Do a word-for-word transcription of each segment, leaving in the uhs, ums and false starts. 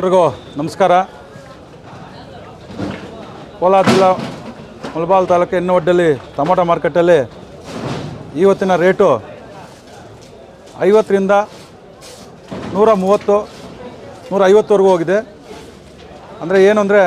ಎಲ್ರಿಗೂ ನಮಸ್ಕಾರ. ಕೋಲಾರ ಜಿಲ್ಲಾ ಮುಳಬಾಗಿಲು ತಾಲೂಕು ಎಣ್ಣೆಹೊಡ್ಡಲ್ಲಿ ಟೊಮೊಟೊ ಮಾರ್ಕೆಟಲ್ಲಿ ಇವತ್ತಿನ ರೇಟು ಐವತ್ತರಿಂದ ನೂರ ಮೂವತ್ತು ನೂರ ಐವತ್ತವರೆಗೂ ಹೋಗಿದೆ. ಅಂದರೆ ಏನು ಅಂದರೆ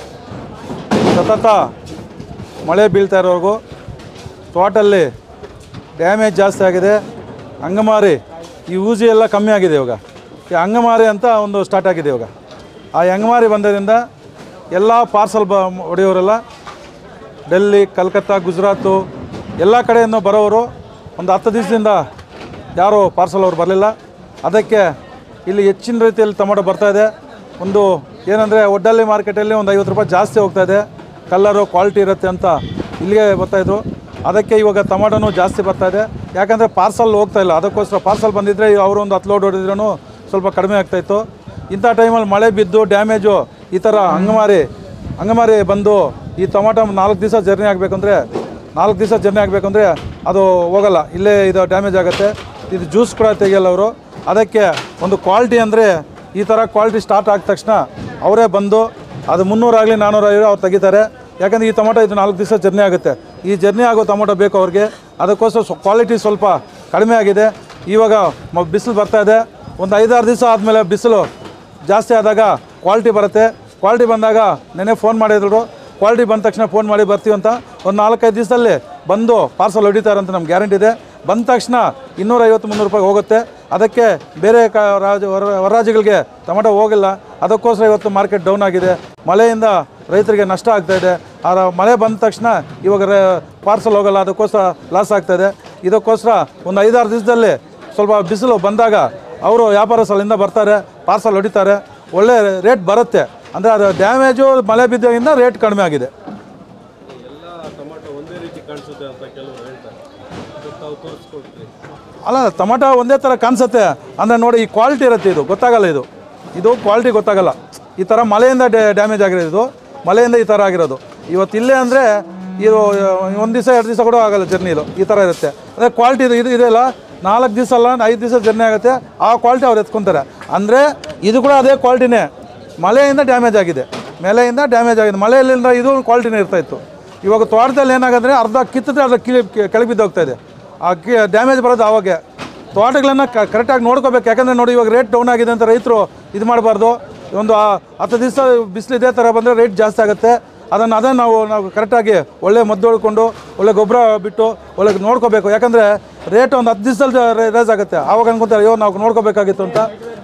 ಸತತ ಮಳೆ ಬೀಳ್ತಾ ಇರೋವರೆಗೂ ತೋಟಲ್ಲಿ ಡ್ಯಾಮೇಜ್ ಜಾಸ್ತಿ ಆಗಿದೆ. ಅಂಗಮಾರಿ ಈ ಊಜಿ ಎಲ್ಲ ಕಮ್ಮಿ ಆಗಿದೆ. ಇವಾಗ ಈ ಅಂಗಮಾರಿ ಅಂತ ಒಂದು ಸ್ಟಾರ್ಟ್ ಆಗಿದೆ. ಇವಾಗ ಆ ಅಂಗಮಾರಿ ಬಂದರಿಂದ ಎಲ್ಲ ಪಾರ್ಸಲ್ ಬ ಹೊಡೆಯೋರೆಲ್ಲ ಡೆಲ್ಲಿ, ಕಲ್ಕತ್ತಾ, ಗುಜರಾತು ಎಲ್ಲ ಕಡೆಯಿಂದ ಬರೋರು ಒಂದು ಹತ್ತು ದಿವಸದಿಂದ ಯಾರೂ ಪಾರ್ಸಲ್ ಅವ್ರು ಬರಲಿಲ್ಲ. ಅದಕ್ಕೆ ಇಲ್ಲಿ ಹೆಚ್ಚಿನ ರೀತಿಯಲ್ಲಿ ಟೊಮೊಟೊ ಬರ್ತಾಯಿದೆ. ಒಂದು ಏನಂದರೆ ಒಡ್ಡಲ್ಲಿ ಮಾರ್ಕೆಟಲ್ಲಿ ಒಂದು ಐವತ್ತು ರೂಪಾಯಿ ಜಾಸ್ತಿ ಹೋಗ್ತಾಯಿದೆ. ಕಲ್ಲರು ಕ್ವಾಲಿಟಿ ಇರುತ್ತೆ ಅಂತ ಇಲ್ಲಿಗೆ ಬರ್ತಾಯಿದ್ರು. ಅದಕ್ಕೆ ಇವಾಗ ಟೊಮೊಟೊನೂ ಜಾಸ್ತಿ ಬರ್ತಾಯಿದೆ. ಯಾಕಂದರೆ ಪಾರ್ಸಲ್ ಹೋಗ್ತಾಯಿಲ್ಲ. ಅದಕ್ಕೋಸ್ಕರ ಪಾರ್ಸಲ್ ಬಂದಿದ್ದರೆ ಅವರು ಒಂದು ಹತ್ತು ಲೋಡ್ ಹೊಡೆದ್ರೂ ಸ್ವಲ್ಪ ಕಡಿಮೆ ಆಗ್ತಾಯಿತ್ತು. ಇಂಥ ಟೈಮಲ್ಲಿ ಮಳೆ ಬಿದ್ದು ಡ್ಯಾಮೇಜು ಈ ಥರ ಅಂಗಮಾರಿ ಅಂಗಮಾರಿ ಬಂದು ಈ ಟೊಮೊಟೊ ನಾಲ್ಕು ದಿವಸ ಜರ್ನಿ ಆಗಬೇಕಂದ್ರೆ ನಾಲ್ಕು ದಿವಸ ಜರ್ನಿ ಆಗಬೇಕಂದ್ರೆ ಅದು ಹೋಗಲ್ಲ, ಇಲ್ಲೇ ಇದು ಡ್ಯಾಮೇಜ್ ಆಗುತ್ತೆ. ಇದು ಜ್ಯೂಸ್ ಕೂಡ ತೆಗಿಯಲ್ಲ ಅವರು. ಅದಕ್ಕೆ ಒಂದು ಕ್ವಾಲಿಟಿ ಅಂದರೆ ಈ ಥರ ಕ್ವಾಲಿಟಿ ಸ್ಟಾರ್ಟ್ ಆದ ತಕ್ಷಣ ಅವರೇ ಬಂದು ಅದು ಮುನ್ನೂರಾಗಲಿ ನಾನ್ನೂರಾಗಲಿ ಅವ್ರು ತೆಗಿತಾರೆ. ಯಾಕಂದರೆ ಈ ಟೊಮೊಟೊ ಇದು ನಾಲ್ಕು ದಿವಸ ಜರ್ನಿ ಆಗುತ್ತೆ. ಈ ಜರ್ನಿ ಆಗೋ ಟೊಮೊಟೊ ಬೇಕು ಅವ್ರಿಗೆ. ಅದಕ್ಕೋಸ್ಕರ ಸ್ವ ಕ್ವಾಲಿಟಿ ಸ್ವಲ್ಪ ಕಡಿಮೆ ಆಗಿದೆ. ಇವಾಗ ಮ ಬಿಸಿಲು ಬರ್ತಾಯಿದೆ. ಒಂದು ಐದಾರು ದಿವಸ ಆದಮೇಲೆ ಬಿಸಿಲು ಜಾಸ್ತಿ ಆದಾಗ ಕ್ವಾಲಿಟಿ ಬರುತ್ತೆ. ಕ್ವಾಲಿಟಿ ಬಂದಾಗ ನೆನ್ನೆ ಫೋನ್ ಮಾಡಿದ್ರು. ಕ್ವಾಲಿಟಿ ಬಂದ ತಕ್ಷಣ ಫೋನ್ ಮಾಡಿ ಬರ್ತೀವಿ ಅಂತ. ಒಂದು ನಾಲ್ಕೈದು ದಿವಸದಲ್ಲಿ ಬಂದು ಪಾರ್ಸಲ್ ಹೊಡಿತಾರೆ ಅಂತ ನಮ್ಗೆ ಗ್ಯಾರಂಟಿ ಇದೆ. ಬಂದ ತಕ್ಷಣ ಇನ್ನೂರೈವತ್ತು ಮುನ್ನೂರು ರೂಪಾಯಿ ಹೋಗುತ್ತೆ. ಅದಕ್ಕೆ ಬೇರೆ ಕ ರಾಜ ಹೊರ ಹೊರ ರಾಜ್ಯಗಳಿಗೆ ಟೊಮೊಟೊ ಹೋಗಿಲ್ಲ. ಅದಕ್ಕೋಸ್ಕರ ಇವತ್ತು ಮಾರ್ಕೆಟ್ ಡೌನ್ ಆಗಿದೆ. ಮಳೆಯಿಂದ ರೈತರಿಗೆ ನಷ್ಟ ಆಗ್ತಾಯಿದೆ. ಆ ಮಳೆ ಬಂದ ತಕ್ಷಣ ಇವಾಗ ಪಾರ್ಸಲ್ ಹೋಗಲ್ಲ. ಅದಕ್ಕೋಸ್ಕರ ಲಾಸ್ ಆಗ್ತಾಯಿದೆ. ಇದಕ್ಕೋಸ್ಕರ ಒಂದು ಐದಾರು ದಿವಸದಲ್ಲಿ ಸ್ವಲ್ಪ ಬಿಸಿಲು ಬಂದಾಗ ಅವರು ವ್ಯಾಪಾರಸ್ಥರಿಂದ ಬರ್ತಾರೆ, ಪಾರ್ಸಲ್ ಹೊಡಿತಾರೆ, ಒಳ್ಳೆ ರೇಟ್ ಬರುತ್ತೆ. ಅಂದರೆ ಅದು ಡ್ಯಾಮೇಜು ಮಳೆ ಬಿದ್ದಾಗಿಂದ ರೇಟ್ ಕಡಿಮೆ ಆಗಿದೆ. ಅಲ್ಲ, ಟೊಮೊಟೊ ಒಂದೇ ಥರ ಕಾಣಿಸುತ್ತೆ. ಅಂದರೆ ನೋಡಿ, ಈ ಕ್ವಾಲಿಟಿ ಇರುತ್ತೆ. ಇದು ಗೊತ್ತಾಗಲ್ಲ. ಇದು ಇದು ಕ್ವಾಲಿಟಿ ಗೊತ್ತಾಗಲ್ಲ. ಈ ಥರ ಮಳೆಯಿಂದ ಡ್ಯಾಮೇಜ್ ಆಗಿರೋದು. ಇದು ಮಳೆಯಿಂದ ಈ ಥರ ಆಗಿರೋದು. ಇವತ್ತು ಇಲ್ಲೇ ಅಂದರೆ ಇದು ಒಂದು ದಿವಸ ಎರಡು ದಿವಸ ಕೂಡ ಆಗಲ್ಲ ಜರ್ನಿ. ಇದು ಈ ಥರ ಇರುತ್ತೆ. ಅದೇ ಕ್ವಾಲಿಟಿ ಇದು ಇದು ಇದೆಯಲ್ಲ, ನಾಲ್ಕು ದಿವಸ ಅಲ್ಲ ಐದು ದಿವಸ ಜರ್ನಿ ಆಗುತ್ತೆ. ಆ ಕ್ವಾಲಿಟಿ ಅವ್ರು ಎತ್ಕೊತಾರೆ. ಅಂದರೆ ಇದು ಕೂಡ ಅದೇ ಕ್ವಾಲಿಟಿನೇ. ಮಳೆಯಿಂದ ಡ್ಯಾಮೇಜ್ ಆಗಿದೆ. ಮಳೆಯಿಂದ ಡ್ಯಾಮೇಜ್ ಆಗಿದೆ. ಮಳೆಯಲ್ಲಿಂದ ಇದು ಕ್ವಾಲಿಟಿನೇ ಇರ್ತಾಯಿತ್ತು. ಇವಾಗ ತೋಟದಲ್ಲಿ ಏನಾಗಂದರೆ ಅರ್ಧ ಕಿತ್ತಿದ್ರೆ ಅರ್ಧ ಕಿಳಿ ಕೆಳಗೆ ಬಿದ್ದೋಗ್ತಾಯಿದೆ. ಆ ಕಿ ಡ್ಯಾಮೇಜ್ ಬರೋದು ಆವಾಗ. ತೋಟಗಳನ್ನು ಕರೆಕ್ಟಾಗಿ ನೋಡ್ಕೋಬೇಕು. ಯಾಕಂದರೆ ನೋಡಿ, ಇವಾಗ ರೇಟ್ ಡೌನ್ ಆಗಿದೆ ಅಂತ ರೈತರು ಇದು ಮಾಡಬಾರ್ದು. ಒಂದು ಹತ್ತು ದಿವಸ ಬಿಸಿಲು ಇದೇ ಥರ ಬಂದರೆ ರೇಟ್ ಜಾಸ್ತಿ ಆಗುತ್ತೆ. ಅದನ್ನು ಅದನ್ನು ನಾವು ನಾವು ಕರೆಕ್ಟಾಗಿ ಒಳ್ಳೆ ಮದ್ದು ಹೊಡ್ಕೊಂಡು ಒಳ್ಳೆ ಗೊಬ್ಬರ ಬಿಟ್ಟು ಒಳ್ಳೆ ನೋಡ್ಕೋಬೇಕು. ಯಾಕಂದರೆ ರೇಟ್ ಒಂದು ಹತ್ತು ದಿವಸದಲ್ಲಿ ರೇಸ್ ಆಗುತ್ತೆ. ಆವಾಗ ಅನ್ಕೊತಾರೆ, ಅಯ್ಯೋ ನಾವು ನೋಡ್ಕೋಬೇಕಾಗಿತ್ತು ಅಂತ.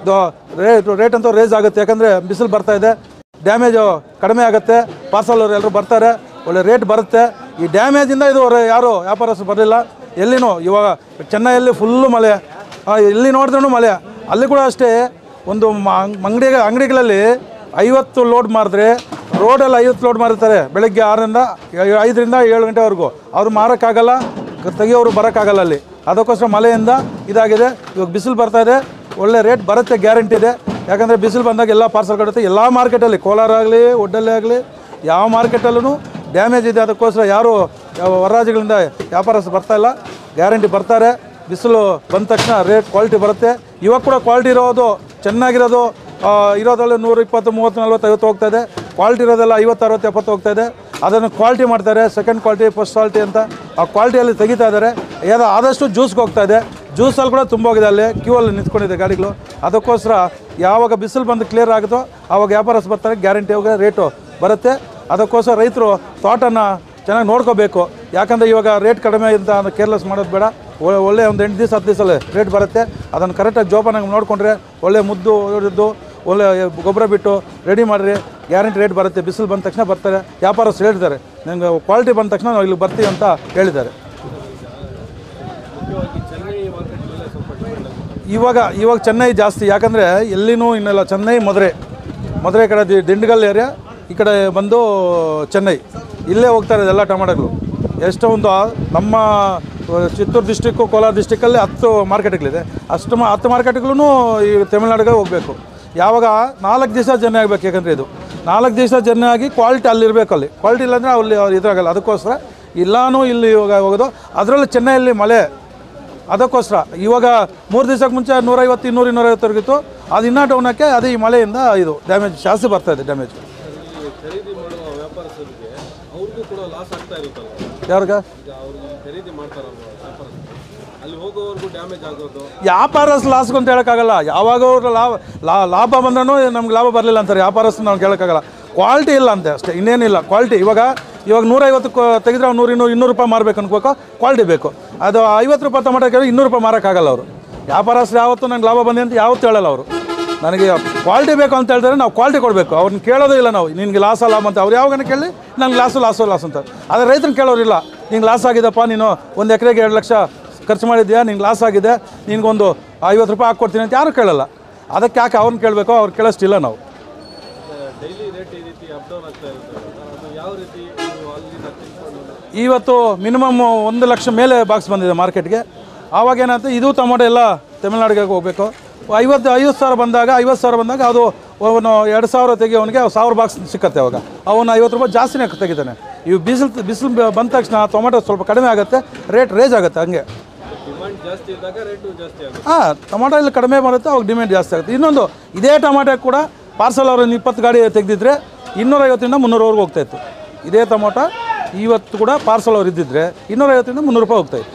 ರೇಟ್ ರೇಟ್ ಅಂತೂ ರೇಸ್ ಆಗುತ್ತೆ. ಯಾಕಂದರೆ ಬಿಸಿಲು ಬರ್ತಾಯಿದೆ, ಡ್ಯಾಮೇಜು ಕಡಿಮೆ ಆಗುತ್ತೆ. ಪಾರ್ಸಲ್ ಅವರು ಎಲ್ಲರೂ ಬರ್ತಾರೆ, ಒಳ್ಳೆ ರೇಟ್ ಬರುತ್ತೆ. ಈ ಡ್ಯಾಮೇಜಿಂದ ಇದು ಯಾರು ವ್ಯಾಪಾರಸ್ಥರು ಬರಲಿಲ್ಲ. ಎಲ್ಲಿನೂ ಇವಾಗ ಚೆನ್ನೈಯಲ್ಲಿ ಫುಲ್ಲು ಮಳೆ, ಎಲ್ಲಿ ನೋಡಿದ್ರೂ ಮಳೆ. ಅಲ್ಲಿ ಕೂಡ ಅಷ್ಟೇ. ಒಂದು ಅಂಗಡಿ ಅಂಗಡಿಗಳಲ್ಲಿ ಐವತ್ತು ಲೋಡ್ ಮಾರಿದ್ರೆ ರೋಡಲ್ಲಿ ಐವತ್ತು ಲೋಡ್ ಮಾರ್ತಾರೆ. ಬೆಳಗ್ಗೆ ಆರರಿಂದ ಐದರಿಂದ ಏಳು ಗಂಟೆವರೆಗೂ ಅವ್ರು ಮಾರೋಕ್ಕಾಗಲ್ಲ, ತೆಗಿಯೋರು ಬರೋಕ್ಕಾಗಲ್ಲ ಅಲ್ಲಿ. ಅದಕ್ಕೋಸ್ಕರ ಮಳೆಯಿಂದ ಇದಾಗಿದೆ. ಇವಾಗ ಬಿಸಿಲು ಬರ್ತಾಯಿದೆ, ಒಳ್ಳೆ ರೇಟ್ ಬರುತ್ತೆ, ಗ್ಯಾರಂಟಿ ಇದೆ. ಯಾಕಂದರೆ ಬಿಸಿಲು ಬಂದಾಗ ಎಲ್ಲ ಪಾರ್ಸಲ್ ಕೊಡುತ್ತೆ. ಎಲ್ಲ ಮಾರ್ಕೆಟಲ್ಲಿ, ಕೋಲಾರ ಆಗಲಿ ಒಡ್ಡಲ್ಲೇ ಆಗಲಿ ಯಾವ ಮಾರ್ಕೆಟಲ್ಲೂ ಡ್ಯಾಮೇಜ್ ಇದೆ. ಅದಕ್ಕೋಸ್ಕರ ಯಾರು ಹೊರ ರಾಜ್ಯಗಳಿಂದ ವ್ಯಾಪಾರಸ್ಥರು ಬರ್ತಾಯಿಲ್ಲ. ಗ್ಯಾರಂಟಿ ಬರ್ತಾರೆ. ಬಿಸಿಲು ಬಂದ ತಕ್ಷಣ ರೇಟ್ ಕ್ವಾಲಿಟಿ ಬರುತ್ತೆ. ಇವಾಗ ಕೂಡ ಕ್ವಾಲಿಟಿ ಇರೋದು ಚೆನ್ನಾಗಿರೋದು ಇರೋದ್ರಲ್ಲಿ ನೂರ ಇಪ್ಪತ್ತು ಮೂವತ್ತು ನಲ್ವತ್ತು ಐವತ್ತು ಹೋಗ್ತಾಯಿದೆ. ಕ್ವಾಲಿಟಿ ಇರೋದೆಲ್ಲ ಐವತ್ತು ಅರವತ್ತು ಎಪ್ಪತ್ತು ಹೋಗ್ತಾಯಿದೆ. ಅದನ್ನು ಕ್ವಾಲಿಟಿ ಮಾಡ್ತಾರೆ, ಸೆಕೆಂಡ್ ಕ್ವಾಲಿಟಿ ಫಸ್ಟ್ ಕ್ವಾಲಿಟಿ ಅಂತ. ಆ ಕ್ವಾಲಿಟಿಯಲ್ಲಿ ತೆಗಿತಾ ಇದ್ದಾರೆ. ಏನೋ ಆದಷ್ಟು ಜ್ಯೂಸ್ಗೆ ಹೋಗ್ತಾಯಿದೆ. ಜ್ಯೂಸಲ್ಲಿ ಕೂಡ ತುಂಬ ಹೋಗಿದೆ. ಅಲ್ಲಿ ಕ್ಯೂ ಅಲ್ಲಿ ನಿಂತ್ಕೊಂಡಿದೆ ಗಾಡಿಗಳು. ಅದಕ್ಕೋಸ್ಕರ ಯಾವಾಗ ಬಿಸಿಲು ಬಂದು ಕ್ಲಿಯರ್ ಆಗುತ್ತೋ ಆವಾಗ ವ್ಯಾಪಾರಸ್ಥರು ಬರ್ತಾರೆ. ಗ್ಯಾರಂಟಿ ಹೋಗಿ ರೇಟು ಬರುತ್ತೆ. ಅದಕ್ಕೋಸ್ಕರ ರೈತರು ತೋಟನ ಚೆನ್ನಾಗಿ ನೋಡ್ಕೋಬೇಕು. ಯಾಕಂದರೆ ಇವಾಗ ರೇಟ್ ಕಡಿಮೆ ಅಂತ ಕೇರ್ಲೆಸ್ ಮಾಡೋದು ಬೇಡ. ಒಳ್ಳೆ ಒಂದು ಎಂಟು ದಿವಸ ಹತ್ತು ದಿವಸಲ್ಲಿ ರೇಟ್ ಬರುತ್ತೆ. ಅದನ್ನು ಕರೆಕ್ಟಾಗಿ ಜೋಪಾನಾಗಿ ನೋಡಿಕೊಂಡ್ರೆ ಒಳ್ಳೆ ಮುದ್ದು ಹೊಡೆದು ಒಳ್ಳೆ ಗೊಬ್ಬರ ಬಿಟ್ಟು ರೆಡಿ ಮಾಡಿರಿ, ಗ್ಯಾರಂಟಿ ರೇಟ್ ಬರುತ್ತೆ. ಬಿಸಿಲು ಬಂದ ತಕ್ಷಣ ಬರ್ತಾರೆ. ವ್ಯಾಪಾರಸ್ಥರು ಹೇಳ್ತಾರೆ, ನಿಮಗೆ ಕ್ವಾಲಿಟಿ ಬಂದ ತಕ್ಷಣ ನಾವು ಇಲ್ಲಿ ಬರ್ತೀವಿ ಅಂತ ಹೇಳಿದ್ದಾರೆ. ಇವಾಗ ಇವಾಗ ಚೆನ್ನೈ ಜಾಸ್ತಿ. ಯಾಕಂದರೆ ಎಲ್ಲಿನೂ ಇನ್ನೆಲ್ಲ ಚೆನ್ನೈ, ಮದುರೆ ಮದುರೆ ಕಡೆ ದಿಂಡಗಲ್ ಏರಿಯಾ, ಈ ಕಡೆ ಬಂದು ಚೆನ್ನೈ, ಇಲ್ಲೇ ಹೋಗ್ತಾರೆ ಎಲ್ಲ ಟೊಮೊಟೊಗಳು. ಎಷ್ಟೋ ಒಂದು ನಮ್ಮ ಚಿತ್ತೂರು ಡಿಸ್ಟಿಕ್ಕು ಕೋಲಾರ ಡಿಸ್ಟಿಕ್ಕಲ್ಲಿ ಹತ್ತು ಮಾರ್ಕೆಟ್ಗಳಿದೆ. ಅಷ್ಟು ಮಾ ಹತ್ತು ಮಾರ್ಕೆಟ್ಗಳೂ ಈ ತಮಿಳ್ನಾಡಿಗೆ ಹೋಗಬೇಕು. ಯಾವಾಗ ನಾಲ್ಕು ದಿವಸ ಜರ್ನಿ ಆಗಬೇಕು. ಯಾಕಂದರೆ ಇದು ನಾಲ್ಕು ದಿವಸ ಜರ್ನಿ ಆಗಿ ಕ್ವಾಲಿಟಿ ಅಲ್ಲಿರಬೇಕು. ಅಲ್ಲಿ ಕ್ವಾಲಿಟಿ ಇಲ್ಲಾಂದರೆ ಅಲ್ಲಿ ಇದಾಗಲ್ಲ. ಅದಕ್ಕೋಸ್ಕರ ಇಲ್ಲಾನು ಇಲ್ಲಿ ಇವಾಗ ಹೋಗೋದು. ಅದರಲ್ಲೂ ಚೆನ್ನೈಯಲ್ಲಿ ಮಳೆ ಅದಕ್ಕೋಸ್ಕರ ಇವಾಗ ಮೂರು ದಿವಸಕ್ಕೆ ಮುಂಚೆ ನೂರೈವತ್ತು ಇನ್ನೂರು ಇನ್ನೂರೈವತ್ತರೆಗಿತ್ತು, ಅದು ಇನ್ನೂ ಡೌನಕ್ಕೆ ಅದು ಈ ಮಳೆಯಿಂದ ಇದು ಡ್ಯಾಮೇಜ್ ಜಾಸ್ತಿ ಬರ್ತಾಯಿದೆ ಡ್ಯಾಮೇಜ್. ಖರೀದಿ ಮಾಡುವ ವ್ಯಾಪಾರಸ್ಥರಿಗೆ ಅವ್ರಿಗೂ ಕೂಡ ಲಾಸ್ ಆಗ್ತಾ ಇರುತ್ತಲ್ಲ, ಯಾವಾಗ ಅವ್ರಿಗೆ ಖರೀದಿ ಮಾಡ್ತಾರಲ್ವ ವ್ಯಾಪಾರಸ್ಥರು, ಅಲ್ಲಿ ಹೋಗೋವರೆಗೂ ಡ್ಯಾಮೇಜ್ ಆಗೋದು. ವ್ಯಾಪಾರಸ್ ಲಾಸ್ಗೂ ಅಂತ ಹೇಳೋಕ್ಕಾಗಲ್ಲ. ಯಾವಾಗ ಅವ್ರ ಲಾಭ ಲಾ ಲಾಭ ಬಂದ್ರೂ ನಮ್ಗೆ ಲಾಭ ಬರಲಿಲ್ಲ ಅಂತಾರೆ ವ್ಯಾಪಾರಸ್ಥರು, ನಾವು ಕೇಳೋಕ್ಕಾಗಲ್ಲ. ಕ್ವಾಲಿಟಿ ಇಲ್ಲ ಅಂತೆ ಅಷ್ಟೇ, ಇನ್ನೇನಿಲ್ಲ. ಕ್ವಾಲಿಟಿ ಇವಾಗ ಇವಾಗ ನೂರೈವತ್ತು ತೆಗೆದ್ರೆ ಅವ್ರು ನೂರು ಇನ್ನೂರು ಇನ್ನೂರು ರೂಪಾಯಿ ಮಾರಬೇಕು ಅನ್ಕೋಬೇಕು, ಕ್ವಾಲಿಟಿ ಬೇಕು. ಅದು ಐವತ್ತು ರೂಪಾಯಿ ಟೊಮೆಟೊ ಕೇಳಿ ಇನ್ನೂರು ರೂಪಾಯಿ ಮಾರೋಕ್ಕಾಗಲ್ಲ ಅವರು. ವ್ಯಾಪಾರಸ್ಥರು ಯಾವತ್ತೂ ನಂಗೆ ಲಾಭ ಬಂದೆ ಅಂತ ಯಾವತ್ತೂ ಹೇಳಲ್ಲ ಅವರು. ನನಗೆ ಕ್ವಾಲಿಟಿ ಬೇಕು ಅಂತ ಹೇಳ್ತಾರೆ, ನಾವು ಕ್ವಾಲಿಟಿ ಕೊಡಬೇಕು. ಅವ್ರನ್ನ ಕೇಳೋದೇ ಇಲ್ಲ ನಾವು, ನಿನಗೆ ಲಾಸ್ ಲಾಭ ಅಂತ. ಅವ್ರು ಯಾವಾಗ ಕೇಳಿ ನಂಗೆ ಲಾಸು ಲಾಸು ಲಾಸ್ ಅಂತ. ಆದರೆ ರೈತರನ್ನ ಕೇಳೋರಿಲ್ಲ, ನಿಂಗೆ ಲಾಸ್ ಆಗಿದೆಪ್ಪ, ನೀನು ಒಂದು ಎಕರೆಗೆ ಎರಡು ಲಕ್ಷ ಖರ್ಚು ಮಾಡಿದ್ಯಾ, ನಿಂಗೆ ಲಾಸ್ ಆಗಿದೆ, ನಿನಗೊಂದು ಐವತ್ತು ರೂಪಾಯಿ ಹಾಕ್ಕೊಡ್ತೀನಿ ಅಂತ ಯಾರು ಕೇಳಲ್ಲ. ಅದಕ್ಕೆ ಯಾಕೆ ಅವ್ರನ್ನ ಕೇಳಬೇಕು, ಅವ್ರು ಕೇಳೋಷ್ಟಿಲ್ಲ ನಾವು. ಡೈಲಿ ರೇಟ್ ಈ ರೀತಿ ಅಪ್ ಡೌನ್ ಆಗ್ತಾ ಇರುತ್ತೆ, ಅದು ಯಾವ ರೀತಿ ಅಲ್ಲಿಂದ ತಿಳ್ಕೊಂಡು? ಇವತ್ತು ಮಿನಿಮಮ್ ಒಂದು ಲಕ್ಷ ಮೇಲೆ ಬಾಕ್ಸ್ ಬಂದಿದೆ ಮಾರ್ಕೆಟ್ಗೆ. ಆವಾಗ ಏನಾಯ್ತು, ಇದು ಟೊಮೊಟೊ ಎಲ್ಲ ತಮಿಳ್ನಾಡಿಗೆ ಹೋಗಬೇಕು. ಐವತ್ತು ಐವತ್ತು ಸಾವಿರ ಬಂದಾಗ ಐವತ್ತು ಸಾವಿರ ಬಂದಾಗ ಅದು ಅವನು ಎರಡು ಸಾವಿರ ತೆಗಿಯೋನಿಗೆ ಸಾವಿರ ಬಾಕ್ಸ್ ಸಿಕ್ಕತ್ತೆ. ಅವಾಗ ಅವನು ಐವತ್ತು ರೂಪಾಯಿ ಜಾಸ್ತಿನೇ ತೆಗಿತಾನೆ. ಇವು ಬಿಸಿಲು ಬಿಸಿಲು ಬಂದ ತಕ್ಷಣ ಟೊಮೊಟೊ ಸ್ವಲ್ಪ ಕಡಿಮೆ ಆಗುತ್ತೆ, ರೇಟ್ ರೇಜ್ ಆಗುತ್ತೆ. ಹಂಗೆ ಡಿಮಾಂಡ್ ಜಾಸ್ತಿ ಇದ್ದಾಗ ರೇಟು ಜಾಸ್ತಿ ಆಗುತ್ತೆ. ಹಾಂ, ಟೊಮೊಟೊ ಇಲ್ಲಿ ಕಡಿಮೆ ಬರುತ್ತೆ, ಅವಾಗ ಡಿಮ್ಯಾಂಡ್ ಜಾಸ್ತಿ ಆಗುತ್ತೆ. ಇನ್ನೊಂದು, ಇದೇ ಟೊಮೊಟೊ ಕೂಡ ಪಾರ್ಸಲ್ ಅವ್ರನ್ನ ಇಪ್ಪತ್ತು ಗಾಡಿ ತೆಗೆದಿದ್ರೆ ಇನ್ನೂರೈವತ್ತರಿಂದ ಮುನ್ನೂರವರೆಗೂ ಹೋಗ್ತಾಯಿತ್ತು. ಇದೇ ಟೊಮೊಟೊ ಇವತ್ತು ಕೂಡ ಪಾರ್ಸಲ್ ಅವ್ರು ಇದ್ದಿದ್ರೆ ಇನ್ನೂರೈವತ್ತರಿಂದ ಮುನ್ನೂರು ರೂಪಾಯಿ ಹೋಗ್ತಾಯಿತ್ತು.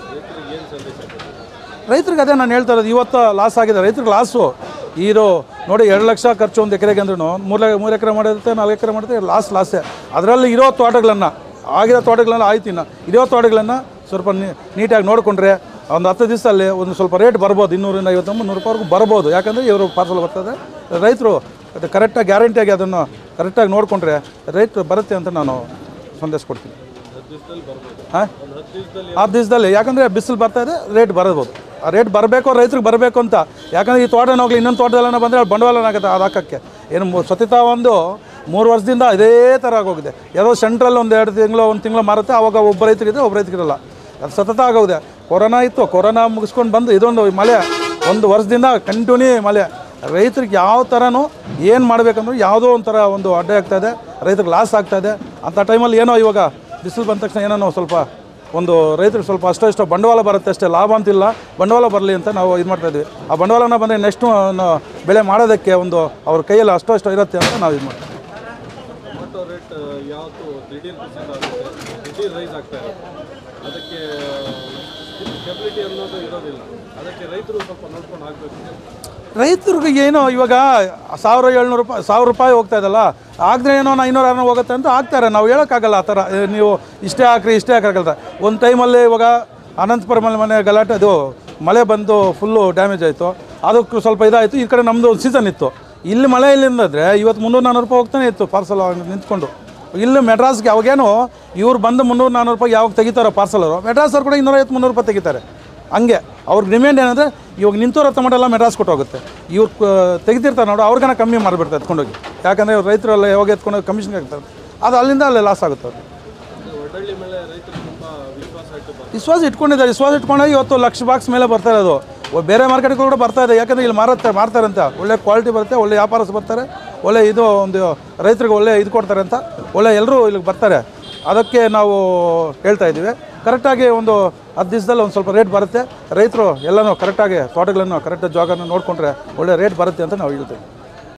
ರೈತರಿಗೆ ಅದೇ ನಾನು ಹೇಳ್ತಾ ಇರೋದು, ಇವತ್ತು ಲಾಸ್ ಆಗಿದೆ ರೈತರಿಗೆ. ಲಾಸು ಇರೋ ನೋಡಿ, ಎರಡು ಲಕ್ಷ ಖರ್ಚು ಒಂದು ಎಕರೆಗೆ ಅಂದ್ರೂ ಮೂರು ಮೂರು ಎಕರೆ ಮಾಡಿರುತ್ತೆ, ನಾಲ್ಕು ಎಕರೆ ಮಾಡಿದ್ರೆ ಲಾಸ್ ಲಾಸೇ. ಅದರಲ್ಲಿ ಇರೋ ತೋಟಗಳನ್ನು ಆಗಿರೋ ತೋಟಗಳನ್ನು ಆಯ್ತು, ಇನ್ನು ಇರೋ ತೋಟಗಳನ್ನು ಸ್ವಲ್ಪ ನೀಟಾಗಿ ನೋಡಿಕೊಂಡ್ರೆ ಒಂದು ಹತ್ತು ದಿವಸದಲ್ಲಿ ಒಂದು ಸ್ವಲ್ಪ ರೇಟ್ ಬರ್ಬೋದು, ಇನ್ನೂರಿಂದ ಐವತ್ತು ಮುನ್ನೂರು ರೂಪಾಯಿವರೆಗೂ ಬರ್ಬೋದು. ಯಾಕಂದರೆ ಇವರು ಪಾರ್ಸಲ್ ಬರ್ತದೆ. ರೈತರು ಅದು ಕರೆಕ್ಟಾಗಿ ಗ್ಯಾರಂಟಿಯಾಗಿ ಅದನ್ನು ಕರೆಕ್ಟಾಗಿ ನೋಡಿಕೊಂಡ್ರೆ ರೈತರು ಬರುತ್ತೆ ಅಂತ ನಾನು ಸಂದೇಶ ಕೊಡ್ತೀನಿ. ಹಾಂ, ಹತ್ತು ದಿವಸದಲ್ಲಿ. ಯಾಕಂದರೆ ಬಿಸಿಲು ಬರ್ತಾಯಿದೆ, ರೇಟ್ ಬರ್ಬೋದು. ಆ ರೇಟ್ ಬರಬೇಕು, ರೈತರಿಗೆ ಬರಬೇಕು ಅಂತ. ಯಾಕಂದರೆ ಈ ತೋಟನ ಹೋಗಲಿ ಇನ್ನೊಂದು ತೋಟದಲ್ಲ ಬಂದರೆ ಅಲ್ಲಿ ಬಂಡವಾಳ ಆಗುತ್ತೆ ಅದು ಹಾಕೋಕ್ಕೆ. ಏನು ಸತತ ಒಂದು ಮೂರು ವರ್ಷದಿಂದ ಇದೇ ಥರ ಆಗೋಗಿದೆ. ಯಾವುದೋ ಸೆಂಟ್ರಲ್ಲಿ ಒಂದು ಎರಡು ತಿಂಗಳು ಒಂದು ತಿಂಗಳು ಮಾರುತ್ತೆ, ಆವಾಗ ಒಬ್ಬ ರೈತರಿದೆ, ಒಬ್ಬ ರೈತರಿರಲ್ಲ. ಅದು ಸತತ ಆಗೋಗಿದೆ. ಕೊರೋನಾ ಇತ್ತು, ಕೊರೋನಾ ಮುಗಿಸ್ಕೊಂಡು ಬಂದು ಇದೊಂದು ಮಳೆ ಒಂದು ವರ್ಷದಿಂದ ಕಂಟಿನ್ಯೂ ಮಳೆ. ರೈತರಿಗೆ ಯಾವ ಥರನೂ ಏನು ಮಾಡಬೇಕಂದ್ರೆ ಯಾವುದೋ ಒಂಥರ ಒಂದು ಅಡ್ಡ ಆಗ್ತಾಯಿದೆ, ರೈತರಿಗೆ ಲಾಸ್ ಆಗ್ತಾಯಿದೆ. ಅಂಥ ಟೈಮಲ್ಲಿ ಏನೋ ಇವಾಗ ಬಿಸಿಲು ಬಂದ ತಕ್ಷಣ ಏನೋ ಸ್ವಲ್ಪ ಒಂದು ರೈತರಿಗೆ ಸ್ವಲ್ಪ ಅಷ್ಟೋ ಇಷ್ಟೋ ಬಂಡವಾಳ ಬರುತ್ತೆ ಅಷ್ಟೇ, ಲಾಭ ಅಂತಿಲ್ಲ. ಬಂಡವಾಳ ಬರಲಿ ಅಂತ ನಾವು ಇದು ಮಾಡ್ತಾಯಿದ್ವಿ. ಆ ಬಂಡವಾಳನ ಬಂದರೆ ನೆಕ್ಸ್ಟು ಬೆಳೆ ಮಾಡೋದಕ್ಕೆ ಒಂದು ಅವ್ರ ಕೈಯಲ್ಲಿ ಅಷ್ಟೋ ಇಷ್ಟೋ ಇರುತ್ತೆ ಅಂತ ನಾವು ಇದು ಮಾಡ್ತೀವಿ. ಟೊಮೆಟೊ ರೇಟ್ ಯಾವತ್ತು ದಿಢೀರ್ ಕುಸಿತ ಆಗುತ್ತೆ, ದಿಢೀರ್ ರೈಸ್ ಆಗ್ತಾ ಇರುತ್ತೆ, ಅದಕ್ಕೆ ಕೆಬಿಲಿಟಿ ಅನ್ನೋದು ಇರೋದಿಲ್ಲ. ಅದಕ್ಕೆ ರೈತರು ಸ್ವಲ್ಪ ನೋಡ್ಕೊಂಡು ಹಾಕಬೇಕು. ರೈತರಿಗೆ ಏನೋ ಇವಾಗ ಸಾವಿರ ಏಳ್ನೂರು ರೂಪಾಯಿ ಸಾವಿರ ರೂಪಾಯಿ ಹೋಗ್ತಾ ಇದಲ್ಲ, ಆಗದೆ ಏನೋ ಐನೂರು ಆರುನೂರು ಹೋಗುತ್ತೆ ಅಂತ ಹಾಕ್ತಾರೆ. ನಾವು ಹೇಳೋಕ್ಕಾಗಲ್ಲ ಆ ಥರ, ನೀವು ಇಷ್ಟೇ ಹಾಕ್ರಿ ಇಷ್ಟೇ ಹಾಕೋಕ್ಕಲ್ಲ. ಒಂದು ಟೈಮಲ್ಲಿ ಇವಾಗ ಅನಂತಪುರಮಲ್ಲಿ ಮನೆ ಗಲಾಟೆ, ಅದು ಮಳೆ ಬಂದು ಫುಲ್ಲು ಡ್ಯಾಮೇಜ್ ಆಯಿತು, ಅದಕ್ಕೆ ಸ್ವಲ್ಪ ಇದಾಯಿತು. ಈ ಕಡೆ ನಮ್ಮದು ಒಂದು ಸೀಸನ್ ಇತ್ತು. ಇಲ್ಲಿ ಮಳೆ ಇಲ್ಲಿಂದಾದರೆ ಇವತ್ತು ಮುನ್ನೂರು ನಾನ್ನೂರು ರೂಪಾಯಿ ಹೋಗ್ತಾನೆ ಇತ್ತು ಪಾರ್ಸಲ್ ನಿಂತ್ಕೊಂಡು. ಇಲ್ಲಿ ಮೆಡ್ರಾಸ್ಗೆ ಅವಾಗೇನು ಇವ್ರು ಬಂದು ಮುನ್ನೂರು ನಾನ್ನೂರು ರೂಪಾಯಿ ಯಾವಾಗ ತೆಗಿತಾರೋ ಪಾರ್ಸಲ್ ಅವರು, ಮೆಡ್ರಾಸ್ ಅವ್ರು ಕೂಡ ಇನ್ನೂರೈವತ್ತು ಮುನ್ನೂರು ರೂಪಾಯಿ ತೆಗಿತಾರೆ. ಹಂಗೆ ಅವ್ರಿಗೆ ಡಿಮ್ಯಾಂಡ್ ಏನಂದರೆ ಇವಾಗ ನಿಂತೋರ ಟೊಮೆಟೊ ಎಲ್ಲ ಮೆಡ್ರಾಸ್ ಕೊಟ್ಟೋಗುತ್ತೆ. ಇವ್ರು ತೆಗಿತಿರ್ತಾರೆ ನೋಡು, ಅವ್ರಿಗನ ಕಮ್ಮಿ ಮಾಡಿಬಿಡ್ತಾರೆ ಎತ್ಕೊಂಡೋಗಿ. ಯಾಕಂದರೆ ಇವ್ರು ರೈತರೆಲ್ಲ ಯಾವಾಗ ಎತ್ಕೊಂಡೋಗಿ ಕಮಿಷನ್ಗೆ ಆಗ್ತಾರೆ, ಅದು ಅಲ್ಲಿಂದ ಅಲ್ಲೇ ಲಾಸ್ ಆಗುತ್ತೆ ಅವ್ರಿಗೆ. ವಿಶ್ವಾಸ ಇಟ್ಕೊಂಡಿದ್ದಾರೆ. ವಿಶ್ವಾಸ ಇಟ್ಕೊಂಡಾಗ ಇವತ್ತು ಲಕ್ಷ ಬಾಕ್ಸ್ ಮೇಲೆ ಬರ್ತಾ ಇರೋದು. ಬೇರೆ ಮಾರ್ಕೆಟ್ಗಳು ಕೂಡ ಬರ್ತಾ ಇದೆ. ಯಾಕಂದರೆ ಇಲ್ಲಿ ಮಾರುತ್ತೆ ಮಾರ್ತಾರೆ ಅಂತ, ಒಳ್ಳೆ ಕ್ವಾಲಿಟಿ ಬರುತ್ತೆ, ಒಳ್ಳೆ ವ್ಯಾಪಾರಸ್ಥರು ಬರ್ತಾರೆ, ಒಳ್ಳೆ ಇದು ಒಂದು ರೈತರಿಗೆ ಒಳ್ಳೆ ಇದು ಕೊಡ್ತಾರೆ ಅಂತ ಒಳ್ಳೆ ಎಲ್ಲರೂ ಇಲ್ಲಿಗೆ ಬರ್ತಾರೆ. ಅದಕ್ಕೆ ನಾವು ಹೇಳ್ತಾ ಇದ್ದೀವಿ, ಕರೆಕ್ಟಾಗಿ ಒಂದು ಹತ್ತು ದಿವಸದಲ್ಲಿ ಒಂದು ಸ್ವಲ್ಪ ರೇಟ್ ಬರುತ್ತೆ. ರೈತರು ಎಲ್ಲನೂ ಕರೆಕ್ಟಾಗಿ ತೋಟಗಳನ್ನು ಕರೆಕ್ಟಾಗಿ ಜಾಗನ ನೋಡಿಕೊಂಡ್ರೆ ಒಳ್ಳೆ ರೇಟ್ ಬರುತ್ತೆ ಅಂತ ನಾವು ಹೇಳ್ತೀವಿ.